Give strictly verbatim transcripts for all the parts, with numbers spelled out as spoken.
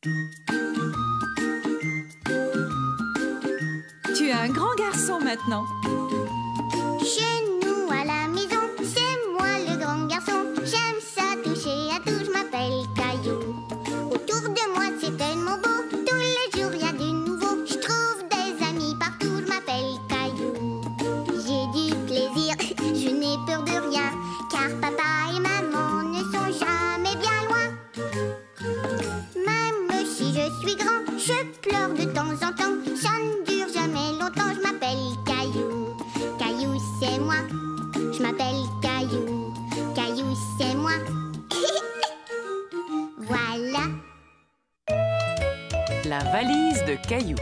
Tu es un grand garçon maintenant. Chez nous à la maison, c'est moi le grand garçon. J'aime ça toucher à tout, je m'appelle Caillou. Autour de moi c'est tellement beau, tous les jours il y a du nouveau. Je trouve des amis partout, je m'appelle Caillou. J'ai du plaisir, je n'ai peur de rien, car papa et maman ne sont jamais bien loin. Même si je suis grand, je pleure de temps en temps. Ça ne dure jamais longtemps, je m'appelle Caillou. Caillou c'est moi, je m'appelle Caillou. Caillou c'est moi. Voilà. La valise de Caillou.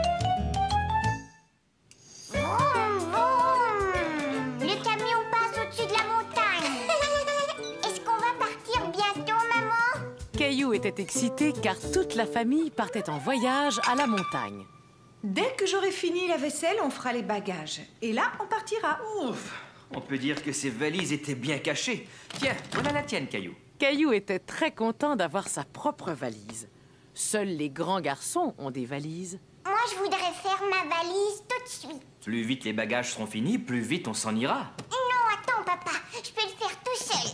Vroom, vroom. Le camion passe au-dessus de la montagne. Est-ce qu'on va partir bientôt, maman? Caillou était excité car toute la famille partait en voyage à la montagne. Dès que j'aurai fini la vaisselle, on fera les bagages. Et là, on partira. Ouf! On peut dire que ces valises étaient bien cachées. Tiens, voilà la tienne, Caillou. Caillou était très content d'avoir sa propre valise. Seuls les grands garçons ont des valises. Moi, je voudrais faire ma valise tout de suite. Plus vite les bagages seront finis, plus vite on s'en ira. Non, attends, papa. Je peux le faire tout seul.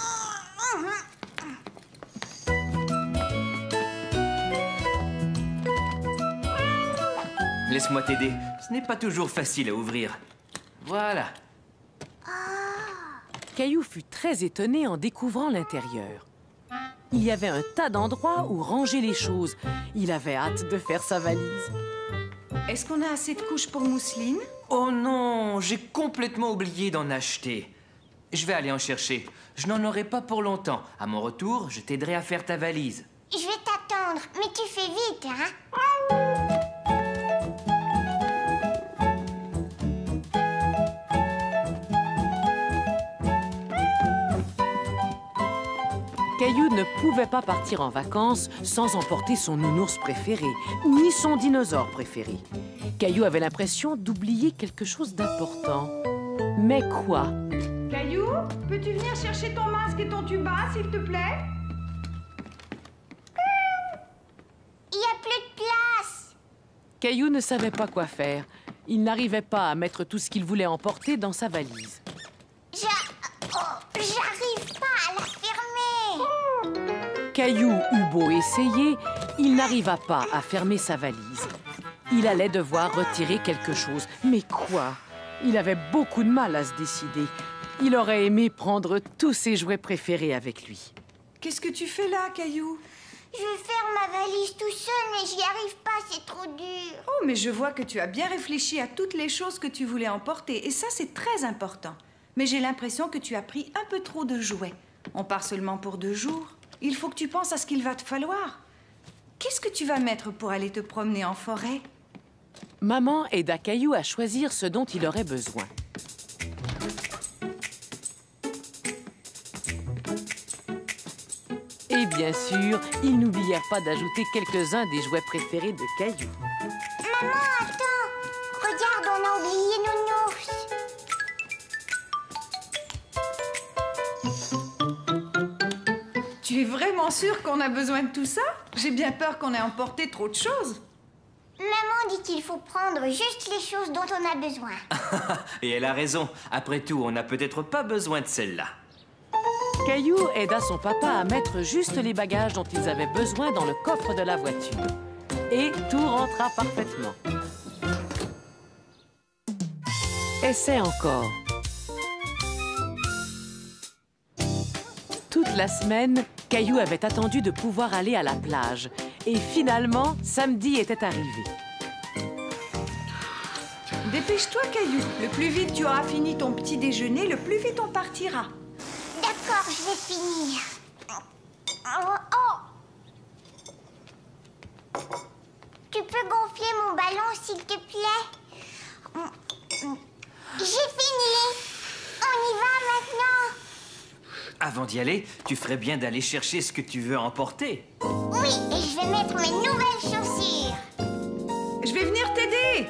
Laisse-moi t'aider. Ce n'est pas toujours facile à ouvrir. Voilà. Caillou fut très étonné en découvrant l'intérieur. Il y avait un tas d'endroits où ranger les choses. Il avait hâte de faire sa valise. Est-ce qu'on a assez de couches pour mousseline? Oh non, j'ai complètement oublié d'en acheter. Je vais aller en chercher. Je n'en aurai pas pour longtemps. À mon retour, je t'aiderai à faire ta valise. Je vais t'attendre, mais tu fais vite, hein? Caillou ne pouvait pas partir en vacances sans emporter son nounours préféré, ni son dinosaure préféré. Caillou avait l'impression d'oublier quelque chose d'important. Mais quoi? Caillou, peux-tu venir chercher ton masque et ton tuba, s'il te plaît? Il n'y a plus de place. Caillou ne savait pas quoi faire. Il n'arrivait pas à mettre tout ce qu'il voulait emporter dans sa valise. J'a... oh, j'arrive pas à la fermer. Caillou eut beau essayer, il n'arriva pas à fermer sa valise. Il allait devoir retirer quelque chose. Mais quoi? Il avait beaucoup de mal à se décider. Il aurait aimé prendre tous ses jouets préférés avec lui. Qu'est-ce que tu fais là, Caillou? Je veux faire ma valise tout seul, mais j'y arrive pas, c'est trop dur. Oh, mais je vois que tu as bien réfléchi à toutes les choses que tu voulais emporter. Et ça, c'est très important. Mais j'ai l'impression que tu as pris un peu trop de jouets. On part seulement pour deux jours. Il faut que tu penses à ce qu'il va te falloir. Qu'est-ce que tu vas mettre pour aller te promener en forêt? Maman aida Caillou à choisir ce dont il aurait besoin. Et bien sûr, ils n'oublièrent pas d'ajouter quelques-uns des jouets préférés de Caillou. Maman, attends. Regarde, on a oublié Nounours. Tu es vraiment sûre qu'on a besoin de tout ça? J'ai bien peur qu'on ait emporté trop de choses. Maman dit qu'il faut prendre juste les choses dont on a besoin. Et elle a raison. Après tout, on n'a peut-être pas besoin de celle-là. Caillou aida son papa à mettre juste les bagages dont ils avaient besoin dans le coffre de la voiture. Et tout rentra parfaitement. Essaie encore. Toute la semaine, Caillou avait attendu de pouvoir aller à la plage. Et finalement, samedi était arrivé. Dépêche-toi, Caillou. Le plus vite tu auras fini ton petit déjeuner, le plus vite on partira. D'accord, je vais finir. Oh, oh. Tu peux gonfler mon ballon, s'il te plaît? J'ai fini. On y va maintenant. Avant d'y aller, tu ferais bien d'aller chercher ce que tu veux emporter. Oui, et je vais mettre mes nouvelles chaussures. Je vais venir t'aider.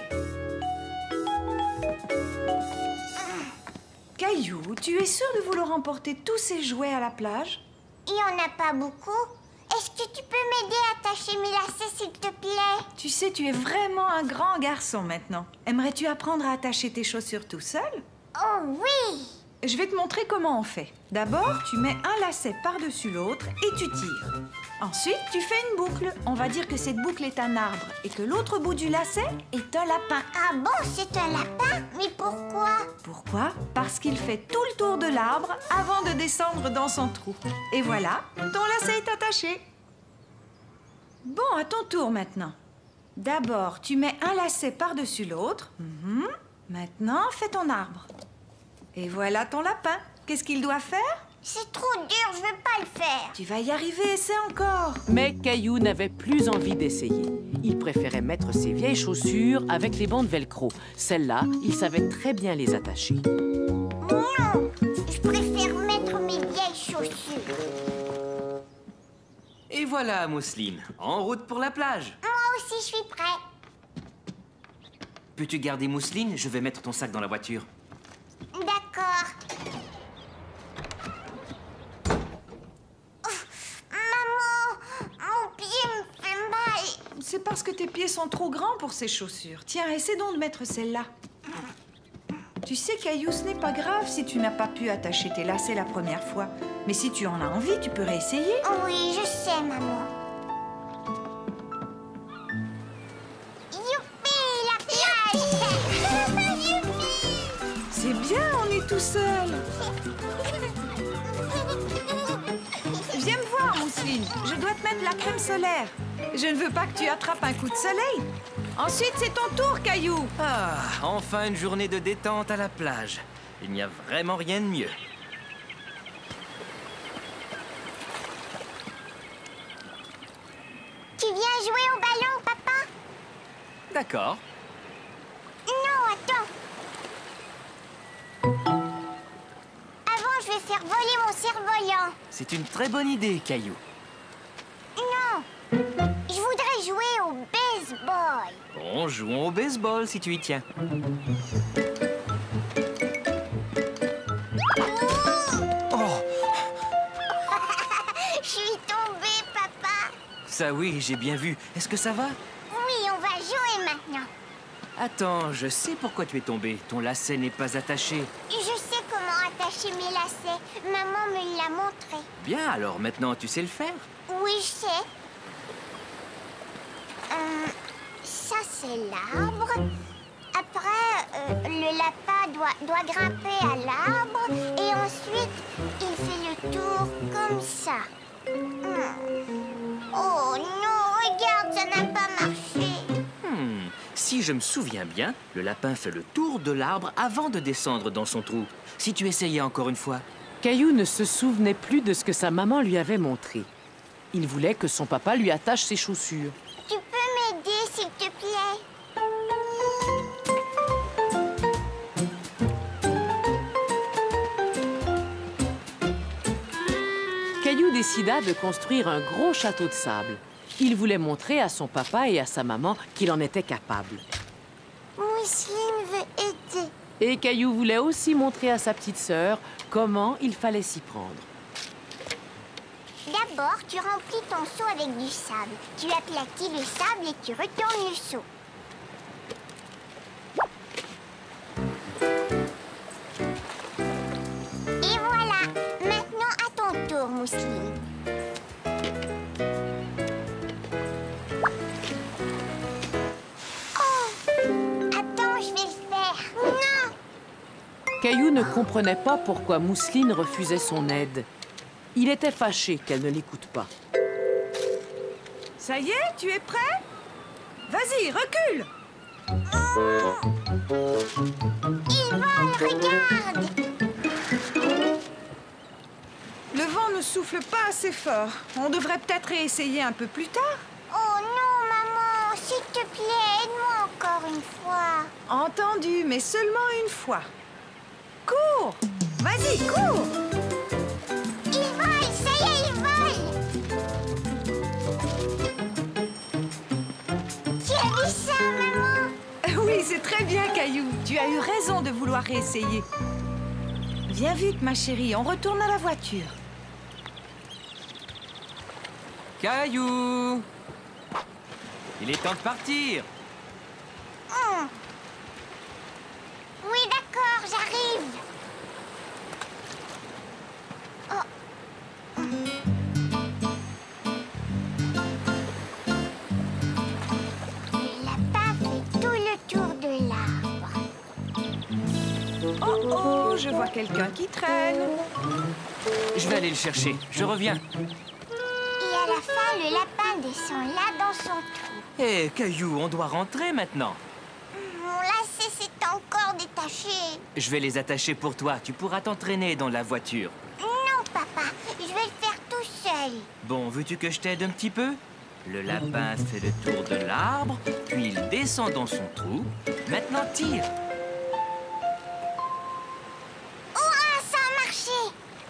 Caillou, tu es sûr de vouloir emporter tous ces jouets à la plage? Il n'y en a pas beaucoup. Est-ce que tu peux m'aider à attacher mes lacets, s'il te plaît? Tu sais, tu es vraiment un grand garçon maintenant. Aimerais-tu apprendre à attacher tes chaussures tout seul? Oh oui! Je vais te montrer comment on fait. D'abord, tu mets un lacet par-dessus l'autre et tu tires. Ensuite, tu fais une boucle. On va dire que cette boucle est un arbre et que l'autre bout du lacet est un lapin. Ah bon, c'est un lapin? Mais pourquoi? Pourquoi? Parce qu'il fait tout le tour de l'arbre avant de descendre dans son trou. Et voilà, ton lacet est attaché. Bon, à ton tour maintenant. D'abord, tu mets un lacet par-dessus l'autre. Mhm. Maintenant, fais ton arbre. Et voilà ton lapin. Qu'est-ce qu'il doit faire? C'est trop dur, je veux pas le faire. Tu vas y arriver, essaie encore. Mais Caillou n'avait plus envie d'essayer. Il préférait mettre ses vieilles chaussures avec les bandes velcro. Celles-là, il savait très bien les attacher. Non, je préfère mettre mes vieilles chaussures. Et voilà, Mousseline, en route pour la plage. Moi aussi, je suis prêt. Peux-tu garder Mousseline? Je vais mettre ton sac dans la voiture. D'accord. Oh, maman, mon pied me fait mal. C'est parce que tes pieds sont trop grands pour ces chaussures. Tiens, essaie donc de mettre celle-là. Tu sais, Caillou, ce n'est pas grave si tu n'as pas pu attacher tes lacets la première fois. Mais si tu en as envie, tu peux réessayer. Oh oui, je sais, maman. Youpi, la plage. Youpi. C'est bien, on est tout seul. Viens me voir, Mousseline. Je dois te mettre de la crème solaire. Je ne veux pas que tu attrapes un coup de soleil. Ensuite, c'est ton tour, Caillou. Ah, enfin une journée de détente à la plage. Il n'y a vraiment rien de mieux. Tu viens jouer au ballon, papa? D'accord. Non, attends. Avant, je vais faire voler mon cerf-volant. C'est une très bonne idée, Caillou. Non, je voudrais jouer au baseball. Bon, jouons au baseball si tu y tiens. Oh, Je suis tombée, papa. ça oui, j'ai bien vu. Est-ce que ça va? Oui, on va jouer maintenant. Attends, je sais pourquoi tu es tombé. Ton lacet n'est pas attaché. Je sais comment attacher mes lacets. Maman me l'a montré. Bien, alors maintenant tu sais le faire. Oui, je sais. Euh, ça, c'est l'arbre. Après, euh, le lapin doit, doit grimper à l'arbre. Et ensuite, il fait le tour comme ça. Hmm. Oh non, regarde, ça n'a pas marché. Hmm, si je me souviens bien, le lapin fait le tour de l'arbre avant de descendre dans son trou. Si tu essayais encore une fois. Caillou ne se souvenait plus de ce que sa maman lui avait montré. Il voulait que son papa lui attache ses chaussures. Tu peux m'aider, s'il te plaît? Caillou décida de construire un gros château de sable. Il voulait montrer à son papa et à sa maman qu'il en était capable. Mousseline veut aider. Et Caillou voulait aussi montrer à sa petite sœur comment il fallait s'y prendre. D'abord, tu remplis ton seau avec du sable. Tu aplatis le sable et tu retournes le seau. Et voilà. Maintenant, à ton tour, Mousseline. Oh! Attends, je vais le faire. Non! Caillou ne comprenait pas pourquoi Mousseline refusait son aide. Il était fâché qu'elle ne l'écoute pas. Ça y est, tu es prêt? Vas-y, recule. Il vole, regarde! Le vent ne souffle pas assez fort. On devrait peut-être réessayer un peu plus tard. Oh non, maman, s'il te plaît, aide-moi encore une fois. Entendu, mais seulement une fois. Cours! Vas-y, cours! Il vole, ça y est, il vole! Tu as vu ça, maman? Oui, c'est très bien, Caillou. Tu as eu raison de vouloir réessayer. Viens vite, ma chérie, on retourne à la voiture. Caillou! Il est temps de partir. Hum. Oui, d'accord, j'arrive. Oh. Le lapin fait tout le tour de l'arbre. Oh oh, je vois quelqu'un qui traîne. Je vais aller le chercher. Je reviens. Et à la fin, le lapin descend là dans son trou. Hé, Caillou, on doit rentrer maintenant. Mon lacet s'est encore détaché. Je vais les attacher pour toi. Tu pourras t'entraîner dans la voiture. Non, papa, je vais le faire tout seul. Bon, veux-tu que je t'aide un petit peu? Le lapin fait le tour de l'arbre, puis il descend dans son trou. Maintenant, tire. Hurrah, ça a marché.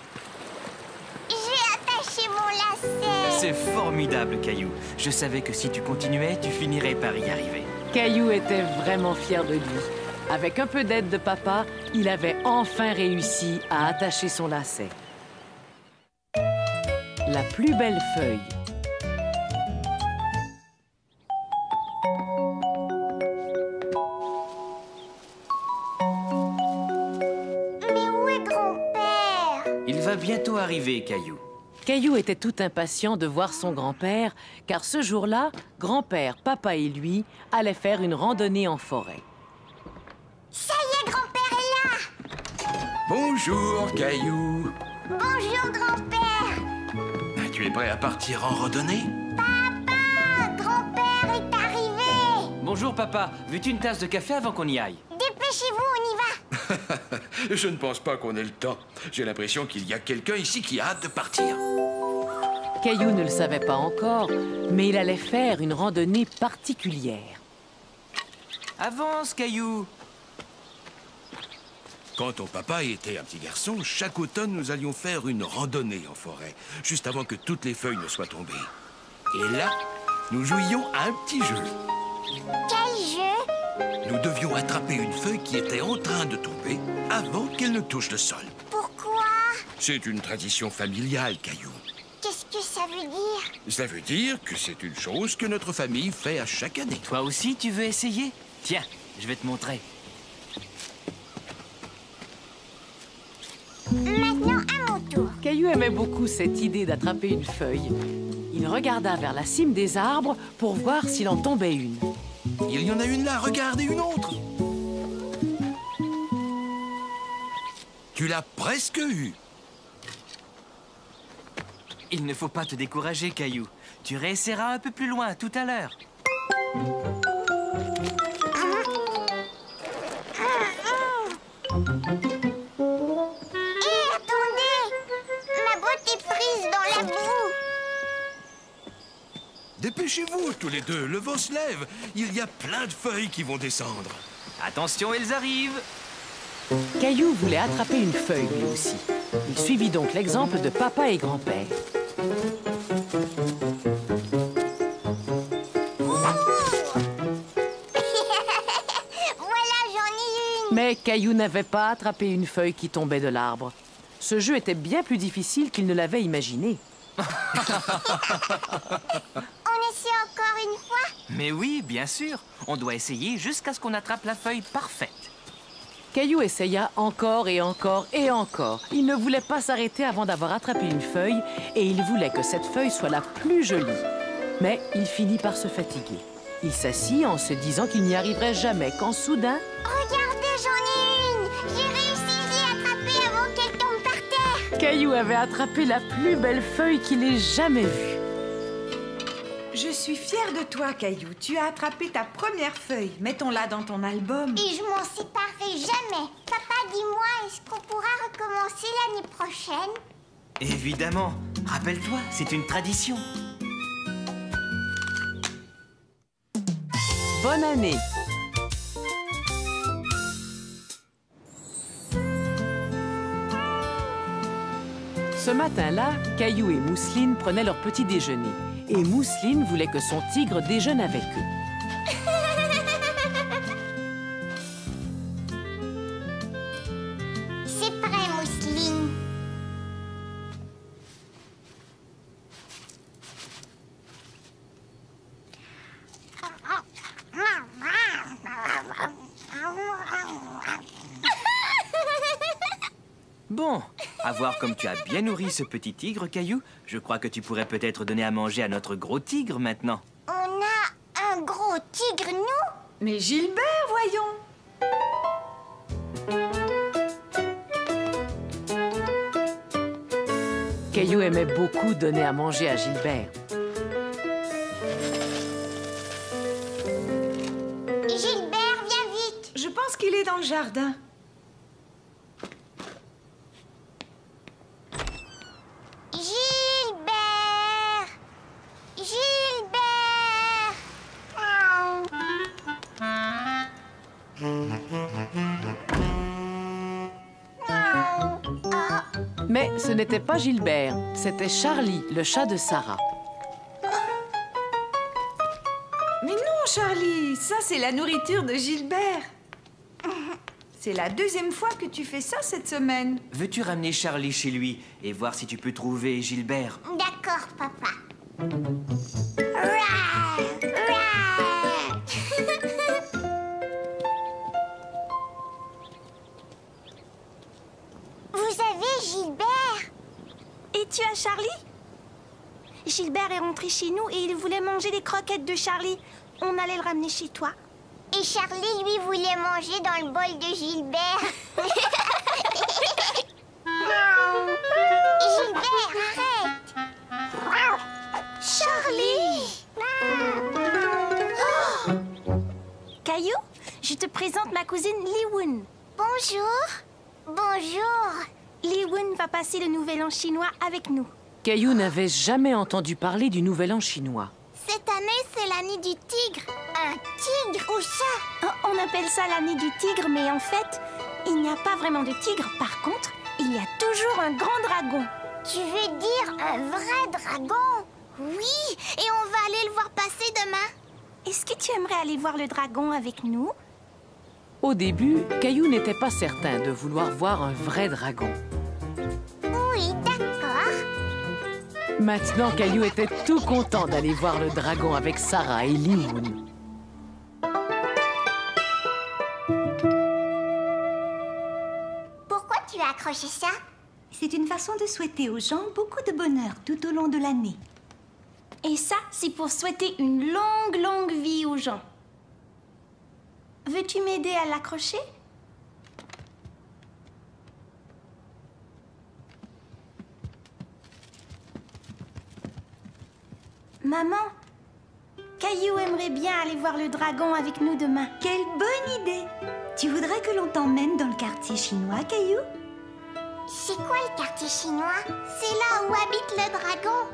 J'ai attaché mon lacet. C'est formidable, Caillou. Je savais que si tu continuais, tu finirais par y arriver. Caillou était vraiment fier de lui. Avec un peu d'aide de papa, il avait enfin réussi à attacher son lacet. La plus belle feuille. Mais où est grand-père? Il va bientôt arriver, Caillou. Caillou était tout impatient de voir son grand-père, car ce jour-là, grand-père, papa et lui allaient faire une randonnée en forêt. Ça y est, grand-père est là. Bonjour, Caillou. Bonjour, grand-père. Tu es prêt à partir en randonnée? Papa, grand-père est arrivé. Bonjour, papa. Veux-tu une tasse de café avant qu'on y aille? Dépêchez-vous, on y va. Je ne pense pas qu'on ait le temps. J'ai l'impression qu'il y a quelqu'un ici qui a hâte de partir. Caillou ne le savait pas encore, mais il allait faire une randonnée particulière. Avance, Caillou. Quand ton papa était un petit garçon, chaque automne, nous allions faire une randonnée en forêt, juste avant que toutes les feuilles ne soient tombées. Et là, nous jouions à un petit jeu. Quel jeu? Nous devions attraper une feuille qui était en train de tomber avant qu'elle ne touche le sol. Pourquoi? C'est une tradition familiale, Caillou. Qu'est-ce que ça veut dire? Ça veut dire que c'est une chose que notre famille fait à chaque année. Toi aussi, tu veux essayer? Tiens, je vais te montrer. Maintenant, à mon tour. Caillou aimait beaucoup cette idée d'attraper une feuille. Il regarda vers la cime des arbres pour voir s'il en tombait une. Il y en a une là, regarde, et une autre. Tu l'as presque eue. Il ne faut pas te décourager, Caillou. Tu réessayeras un peu plus loin tout à l'heure. Hé, attendez! Ma botte est prise dans la boue. Dépêchez-vous, tous les deux, le vent se lève. Il y a plein de feuilles qui vont descendre. Attention, elles arrivent. Caillou voulait attraper une feuille lui aussi. Il suivit donc l'exemple de papa et grand-père. Voilà, j'en ai une. Mais Caillou n'avait pas attrapé une feuille qui tombait de l'arbre. Ce jeu était bien plus difficile qu'il ne l'avait imaginé. On essaie encore une fois? Mais oui, bien sûr. On doit essayer jusqu'à ce qu'on attrape la feuille parfaite. Caillou essaya encore et encore et encore. Il ne voulait pas s'arrêter avant d'avoir attrapé une feuille et il voulait que cette feuille soit la plus jolie. Mais il finit par se fatiguer. Il s'assit en se disant qu'il n'y arriverait jamais quand soudain... Regardez, j'en ai une. J'ai réussi, j'ai attrapé avant qu'elle tombe par terre. Caillou avait attrapé la plus belle feuille qu'il ait jamais vue. Je suis fière de toi, Caillou. Tu as attrapé ta première feuille. Mettons-la dans ton album. Et je m'en séparerai jamais. Papa, dis-moi, est-ce qu'on pourra recommencer l'année prochaine? Évidemment. Rappelle-toi, c'est une tradition. Bonne année! Ce matin-là, Caillou et Mousseline prenaient leur petit déjeuner. Et Mousseline voulait que son tigre déjeune avec eux. C'est prêt, Mousseline. Bon, à voir comme tu as bien nourri ce petit tigre, Caillou. Je crois que tu pourrais peut-être donner à manger à notre gros tigre maintenant. On a un gros tigre, nous? Mais Gilbert, voyons. Caillou aimait beaucoup donner à manger à Gilbert. Gilbert, viens vite. Je pense qu'il est dans le jardin. Gilbert! Gilbert! Mais ce n'était pas Gilbert, c'était Charlie, le chat de Sarah. Mais non, Charlie, ça c'est la nourriture de Gilbert. C'est la deuxième fois que tu fais ça cette semaine. Veux-tu ramener Charlie chez lui et voir si tu peux trouver Gilbert? D'accord, papa. Rouah, rouah. Vous avez Gilbert? Et tu as Charlie? Gilbert est rentré chez nous et il voulait manger les croquettes de Charlie. On allait le ramener chez toi. Et Charlie, lui, voulait manger dans le bol de Gilbert. Gilbert, arrête! Charlie! Oh! Caillou, je te présente ma cousine Li-Woon. Bonjour. Bonjour. Li-Woon va passer le nouvel an chinois avec nous. Caillou n'avait jamais entendu parler du Nouvel An chinois. Cette année, c'est l'année du tigre. Un tigre? Où ça? Oh, on appelle ça l'année du tigre, mais en fait, il n'y a pas vraiment de tigre. Par contre, il y a toujours un grand dragon. Tu veux dire un vrai dragon? Oui, et on va aller le voir passer demain. Est-ce que tu aimerais aller voir le dragon avec nous? Au début, Caillou n'était pas certain de vouloir voir un vrai dragon. Oui, d'accord. Maintenant, Caillou était tout content d'aller voir le dragon avec Sarah et Li-Woon. Pourquoi tu as accroché ça? C'est une façon de souhaiter aux gens beaucoup de bonheur tout au long de l'année. Et ça, c'est pour souhaiter une longue, longue vie aux gens. Veux-tu m'aider à l'accrocher? Maman, Caillou aimerait bien aller voir le dragon avec nous demain. Quelle bonne idée! Tu voudrais que l'on t'emmène dans le quartier chinois, Caillou? C'est quoi le quartier chinois? C'est là où habite le dragon.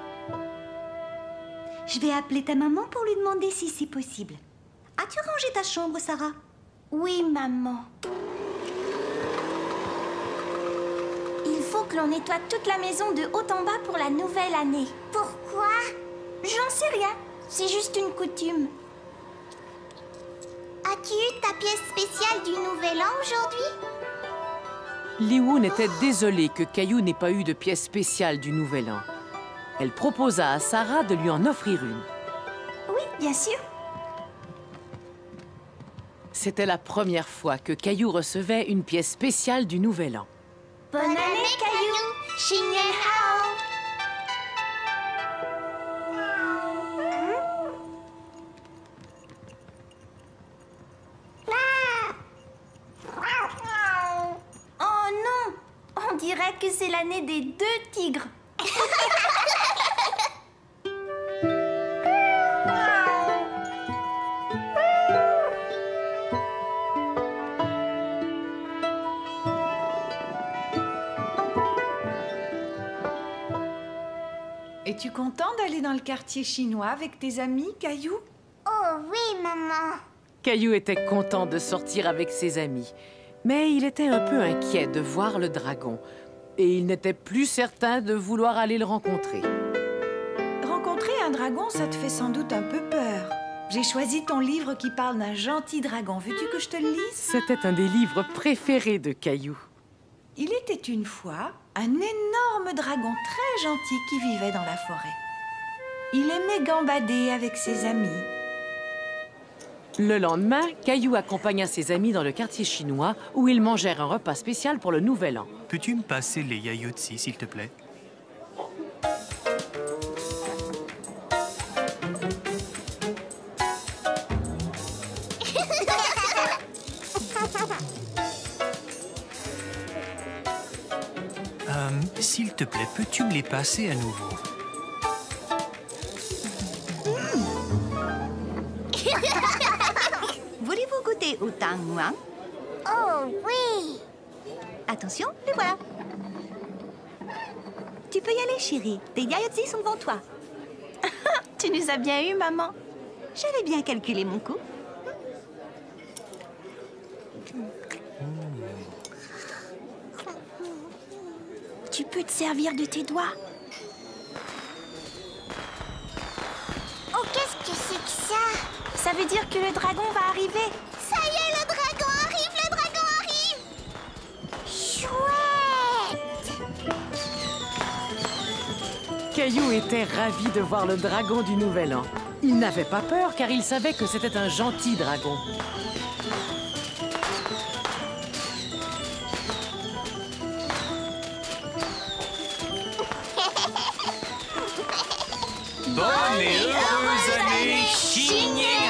Je vais appeler ta maman pour lui demander si c'est possible. As-tu rangé ta chambre, Sarah? Oui, maman. Il faut que l'on nettoie toute la maison de haut en bas pour la nouvelle année. Pourquoi? J'en sais rien. C'est juste une coutume. As-tu eu ta pièce spéciale du Nouvel An aujourd'hui? Li-Woon était désolée que Caillou n'ait pas eu de pièce spéciale du Nouvel An. Elle proposa à Sarah de lui en offrir une. Oui, bien sûr. C'était la première fois que Caillou recevait une pièce spéciale du Nouvel An. Bonne année, Caillou. Xin Nian Hao. Oh non! On dirait que c'est l'année des deux tigres. Es-tu content d'aller dans le quartier chinois avec tes amis, Caillou? Oh oui, maman. Caillou était content de sortir avec ses amis, mais il était un peu inquiet de voir le dragon et il n'était plus certain de vouloir aller le rencontrer. Rencontrer un dragon, ça te fait sans doute un peu peur. J'ai choisi ton livre qui parle d'un gentil dragon. Veux-tu que je te le lise? C'était un des livres préférés de Caillou. Il était une fois un énorme dragon très gentil qui vivait dans la forêt. Il aimait gambader avec ses amis. Le lendemain, Caillou accompagna ses amis dans le quartier chinois où ils mangèrent un repas spécial pour le Nouvel An. Peux-tu me passer les yaourtsi, s'il te plaît? Euh, s'il te plaît, peux-tu me les passer à nouveau? Voulez-vous goûter au tang muang? Oh oui. Attention, les voilà. Tu peux y aller, chérie. Tes yaourtsi sont devant toi. Tu nous as bien eu, maman. J'avais bien calculé mon coup. Tu peux te servir de tes doigts. Oh, qu'est-ce que c'est que ça? Ça veut dire que le dragon va arriver. Ça y est, le dragon arrive, le dragon arrive. Chouette. Caillou était ravi de voir le dragon du Nouvel An. Il n'avait pas peur car il savait que c'était un gentil dragon. Bonne et heureuse année, Chigné!